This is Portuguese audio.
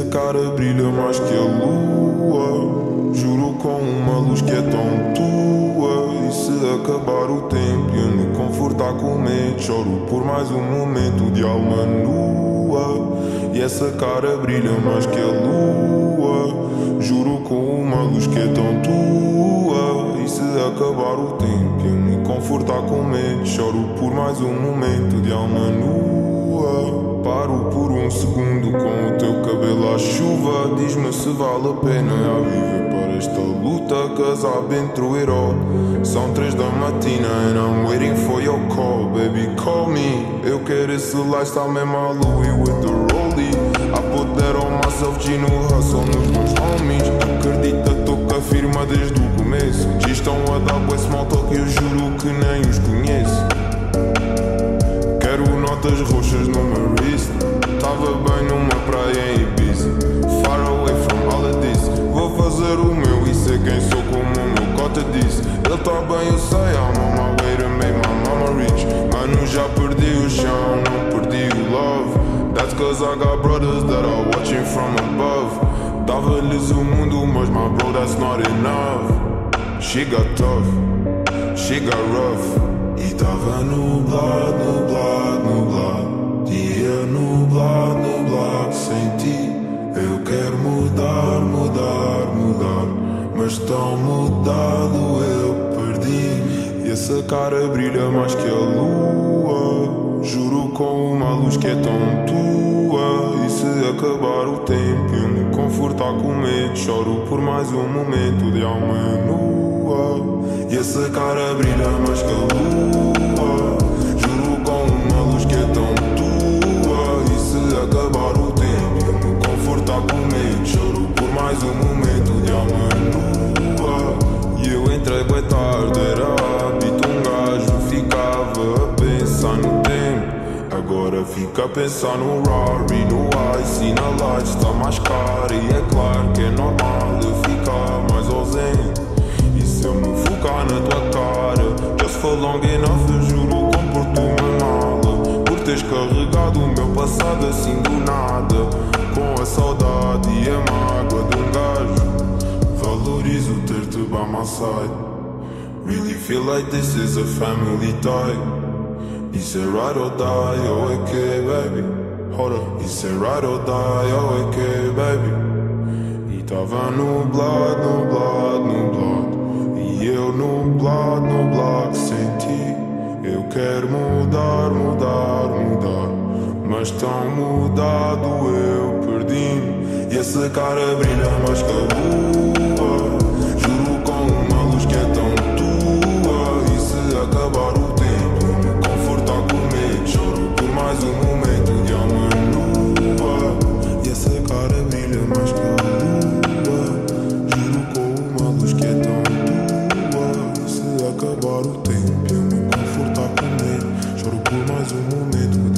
cara brilha mais que a lua. Juro com uma luz que é tão tua. E se acabar o tempo e eu me confortar com medo, choro por mais um momento de alma nua. E essa cara brilha mais que a lua. Juro com uma luz que é tão tua. E se acabar o tempo e eu me confortar com medo, choro por mais um momento de alma nua. Paro por um segundo com o teu cabelo à chuva. Diz-me se vale a pena viver para esta luta. Cause I've been through it all. São 3 da matina and I'm waiting for your call. Baby call me. Eu quero esse lifestyle mesmo a Louis with the rollie. I put that on myself, G no hustle nos meus homies. Acredita, tô com a firma desde o começo. G estão a dar bué small talk e eu juro que nem os conheço. Quero notas roxas no meu wrist. Tava bem numa praia em Ibiza. Far away from all of this. Vou fazer o meu e ser quem sou como o meu cota disse. Ele tá bem, eu sei, I'm on my way to make my mama rich. Mano, já perdi o chão, não perdi o love. That's cause I got brothers that are watching from above. Dava-lhes o mundo, mas my bro, that's not enough. She got tough, she got rough. E tava nublado, nublado, nublado. Dia nublado, nublado sem ti. Eu quero mudar, mudar, mudar. Mas tão mudado eu perdi. E essa cara brilha mais que a lua. Juro com uma luz que é tão tua. E se acabar o tempo e eu me confortar com medo, choro por mais um momento de alma nua. E essa cara brilha mais que a lua. Juro com uma luz que é tão tua. E se acabar o tempo e eu me confortar com medo, choro por mais um momento de alma nua. E eu entrei bué tarde, era hábito, um gajo ficava a pensar no tempo. Agora fica a pensar no Rari, no Ice e na Light. Está mais caro e é claro que é normal eu ficar mais ausente. E se eu me focar na tua cara, just for long enough, eu juro comporto uma mala. Por teres carregado o meu passado assim do nada, com a saudade e a mágoa de um gajo. Valorizo ter-te by my side. Really feel like this is a family tie. Isso é ride or die, oh é que baby. Hold up. Isso é ride or die, oh é que baby. E tava nublado, nublado, nublado. E eu nublado, nublado sem ti. Eu quero mudar, mudar, mudar. Mas tão mudado eu perdi-me. E essa cara brilha mais que a lua. Juro com uma luz que é tão tua. E se acabar o tempo e me confortar com medo, choro por mais um momento de alma nua. E essa cara brilha mais que a lua. Juro com uma luz que é tão tua. E se acabar o tempo e eu me confortar com medo, choro por mais um momento.